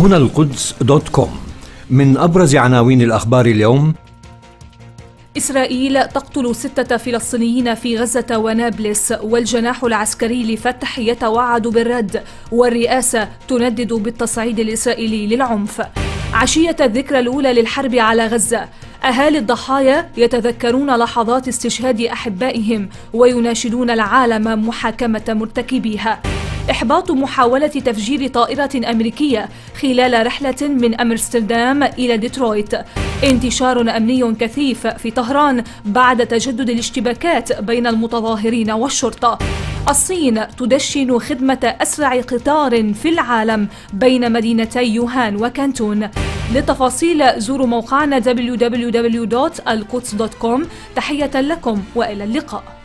وهنا القدس .com. من أبرز عناوين الأخبار اليوم: إسرائيل تقتل 6 فلسطينيين في غزة ونابلس، والجناح العسكري لفتح يتوعد بالرد، والرئاسة تندد بالتصعيد الإسرائيلي للعنف. عشية الذكرى الأولى للحرب على غزة، أهالي الضحايا يتذكرون لحظات استشهاد أحبائهم ويناشدون العالم محاكمة مرتكبيها. إحباط محاولة تفجير طائرة أمريكية خلال رحلة من أمستردام إلى ديترويت. انتشار أمني كثيف في طهران بعد تجدد الاشتباكات بين المتظاهرين والشرطة. الصين تدشن خدمة أسرع قطار في العالم بين مدينتي يوهان وكانتون. للتفاصيل زوروا موقعنا www.alquds.com. تحية لكم وإلى اللقاء.